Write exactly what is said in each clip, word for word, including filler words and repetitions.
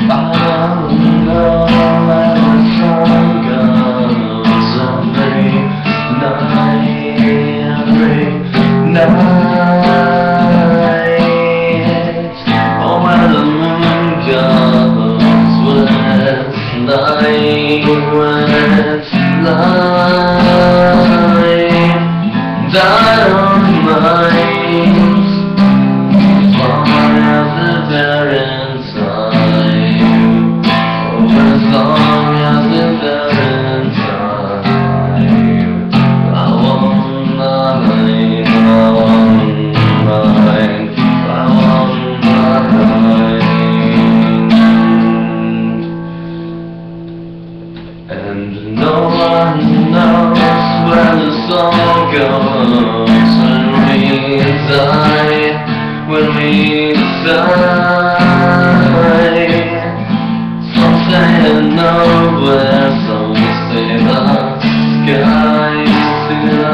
And no one knows where the song goes when we die, when we die. Some say that nowhere, some say the sky, see the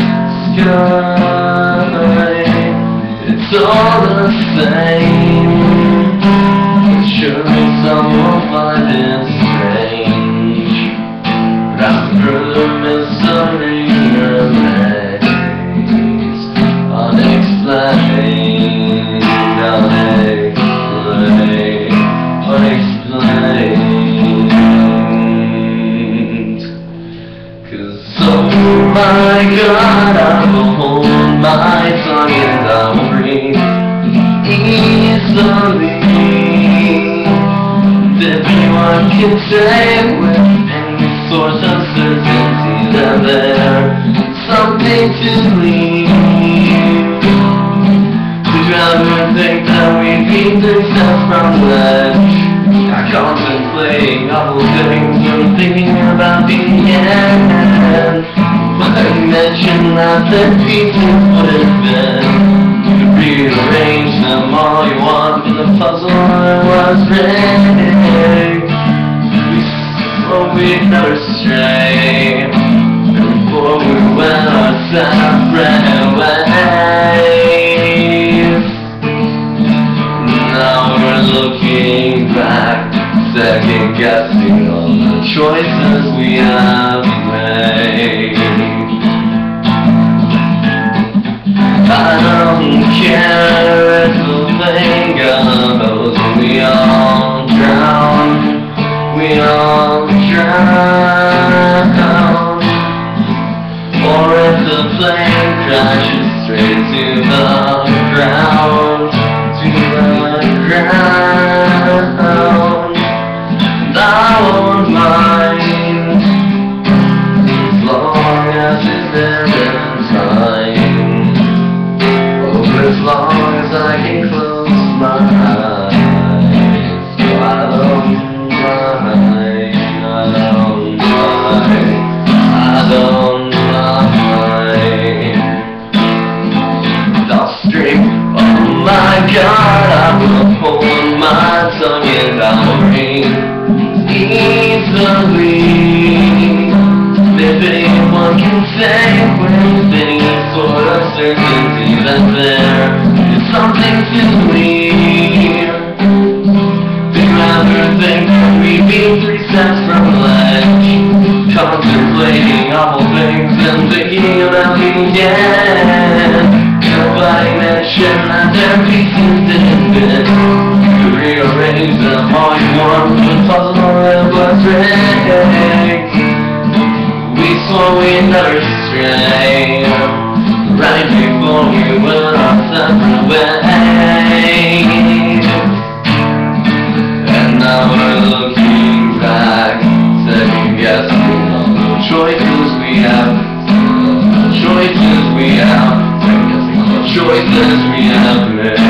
sky. It's all the same, but surely some will find it strange. Through the mystery remains unexplained, unexplained, unexplained. 'Cause oh my God, I will hold my tongue and I will breathe easily. If anyone can say with any source of certainty that there's something to leave, would you ever think that we'd be three steps from the ledge? I'm contemplating awful things and thinking about the end. When I mentioned that the pieces would have been, you could rearrange them all you want, but the puzzle was ready. But we'd never stray before we went our separate ways. Now we're looking back, second guessing all the choices we have made. I don't care if the thing goes, we all drown, we all drown. Or if the plane crashes straight to the ground, to the ground. And I won't mind as long as it's there in time. Oh, as long as I can close my eyes, so I don't mind. I don't mind. I'll scream, oh my God, I will hold my tongue and I'll breathe easily. If anyone can say with any sort of certainty that there is something to leave, do you ever think that we'd be three steps from the ledge? Contemplating awful things and thinking about the end. Nobody mentioned that their pieces didn't fit. You rearrange them all you want, the puzzle that was rigged. We swore we'd never stray, right before we went our separate ways. And now we're looking back, second guessing all the choices we have, all the choices we have, second guessing all the choices we have made.